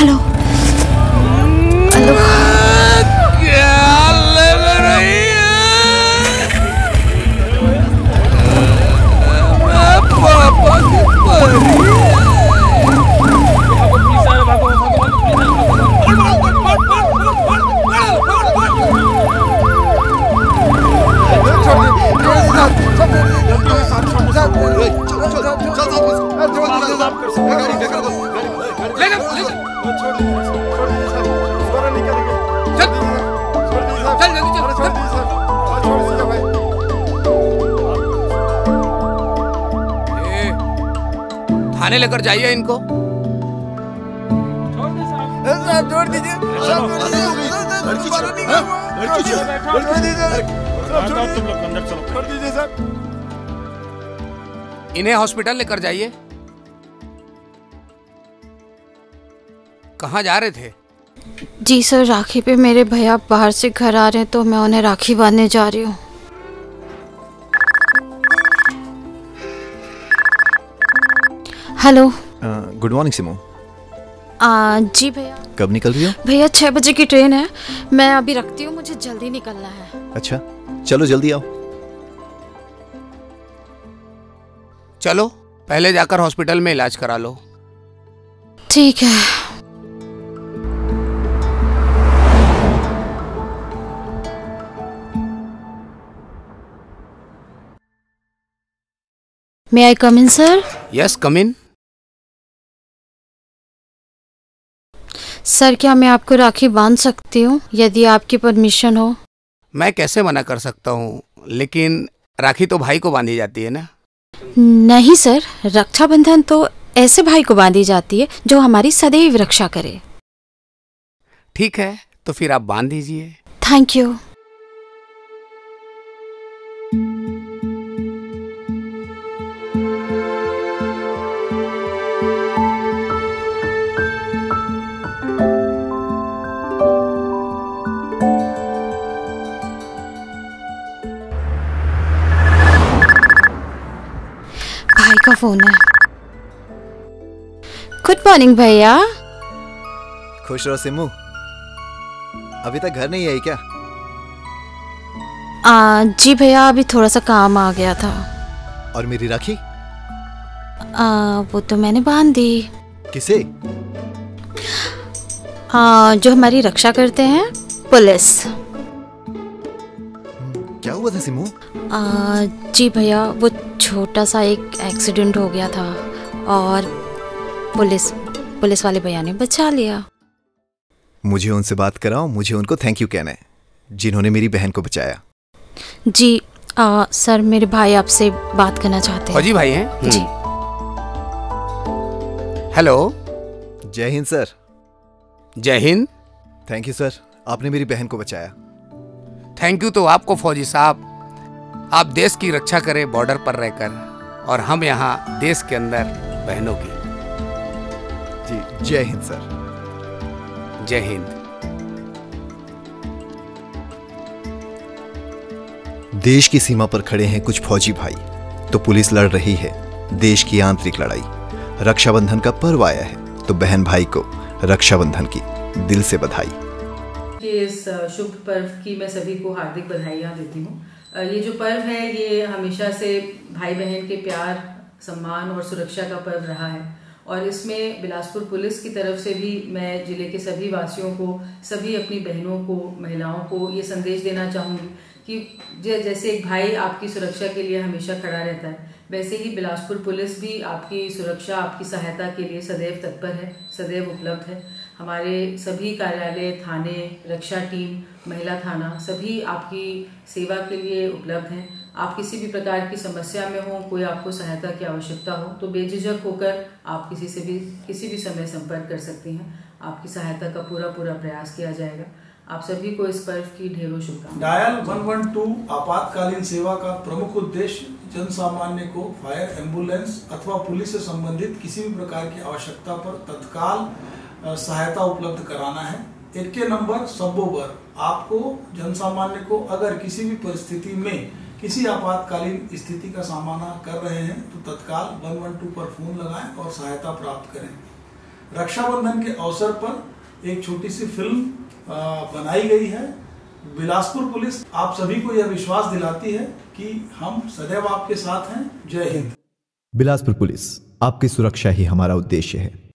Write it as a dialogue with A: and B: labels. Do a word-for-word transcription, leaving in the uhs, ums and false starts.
A: Hello hello.
B: क्या लग रही है? पापा की परी। थाने लेकर जाइए इनको।
C: छोड़ दीजिए। छोड़ दीजिए सर।
B: इन्हें हॉस्पिटल लेकर जाइए। कहाँ जा रहे थे?
A: जी सर, राखी पे मेरे भैया बाहर से घर आ रहे हैं तो मैं उन्हें राखी बांधने जा रही हूँ। हेलो।
D: गुड मॉर्निंग सिमो।
A: आ, जी भैया।
D: कब निकल रही हो?
A: भैया छह बजे की ट्रेन है, मैं अभी रखती हूँ, मुझे जल्दी निकलना है।
D: अच्छा चलो जल्दी आओ।
B: चलो पहले जाकर हॉस्पिटल में इलाज करा लो।
A: ठीक है। May I come in, sir?
B: Yes, come in.
A: Sir क्या मैं आपको राखी बांध सकती हूँ यदि आपकी परमिशन हो?
B: मैं कैसे मना कर सकता हूँ, लेकिन राखी तो भाई को बांधी जाती है ना।
A: नहीं सर, रक्षाबंधन तो ऐसे भाई को बांधी जाती है जो हमारी सदैव रक्षा करे।
B: ठीक है तो फिर आप बांध दीजिए।
A: Thank you. भाई का फोन है। गुड मॉर्निंग भैया।
D: खुश रहो सिमू। अभी तक घर नहीं आई क्या?
A: आ, जी भैया अभी थोड़ा सा काम आ गया था।
D: और मेरी राखी?
A: आ, वो तो मैंने बांध दी।
D: किसे?
A: आ, जो हमारी रक्षा करते हैं, पुलिस।
D: क्या हुआ था सिमू?
A: आ, जी भैया वो छोटा सा एक एक्सीडेंट हो गया था और पुलिस पुलिस वाले भैया ने बचा लिया।
D: मुझे उनसे बात कराओ, मुझे उनको थैंक यू कहना है जिन्होंने मेरी बहन को बचाया।
A: जी आ, सर मेरे भाई आपसे बात करना चाहते हैं।
B: फौजी भाई हैं?
A: जी।
B: हेलो।
D: जय हिंद सर।
B: जय हिंद।
D: थैंक यू सर, आपने मेरी बहन को बचाया।
B: थैंक यू तो आपको फौजी साहब, आप देश की रक्षा करें बॉर्डर पर रहकर, और हम यहाँ देश के अंदर बहनों की।
D: जी जय हिंद सर।
B: जय हिंद।
D: देश की सीमा पर खड़े हैं कुछ फौजी भाई, तो पुलिस लड़ रही है देश की आंतरिक लड़ाई। रक्षाबंधन का पर्व आया है तो बहन भाई को रक्षाबंधन की दिल से बधाई।
E: इस शुभ पर्व की मैं सभी को हार्दिक बधाइयाँ देती हूँ। ये जो पर्व है ये हमेशा से भाई बहन के प्यार, सम्मान और सुरक्षा का पर्व रहा है, और इसमें बिलासपुर पुलिस की तरफ से भी मैं जिले के सभी वासियों को, सभी अपनी बहनों को, महिलाओं को ये संदेश देना चाहूँगी कि जैसे एक भाई आपकी सुरक्षा के लिए हमेशा खड़ा रहता है, वैसे ही बिलासपुर पुलिस भी आपकी सुरक्षा, आपकी सहायता के लिए सदैव तत्पर है, सदैव उपलब्ध है। हमारे सभी कार्यालय, थाने, रक्षा टीम, महिला थाना सभी आपकी सेवा के लिए उपलब्ध हैं। आप किसी भी प्रकार की समस्या में हो, कोई आपको सहायता की आवश्यकता हो तो बेझिझक होकर आप किसी से भी किसी भी समय संपर्क कर सकती हैं। आपकी सहायता का पूरा पूरा प्रयास किया जाएगा। आप सभी को इस पर्व की ढेरों शुभकामनाएं।
F: डायल वन वन टू आपातकालीन सेवा का प्रमुख उद्देश्य जन सामान्य को फायर, एम्बुलेंस अथवा पुलिस से संबंधित किसी भी प्रकार की आवश्यकता पर तत्काल सहायता उपलब्ध कराना है। इनके नंबर सबोबर आपको जन सामान्य को अगर किसी भी परिस्थिति में किसी आपातकालीन स्थिति का सामना कर रहे हैं तो तत्काल वन वन टू पर फोन लगाएं और सहायता प्राप्त करें। रक्षाबंधन के अवसर पर एक छोटी सी फिल्म बनाई गई है। बिलासपुर पुलिस आप सभी को यह विश्वास दिलाती है कि हम सदैव आपके साथ हैं। जय हिंद।
D: बिलासपुर पुलिस, आपकी सुरक्षा ही हमारा उद्देश्य है।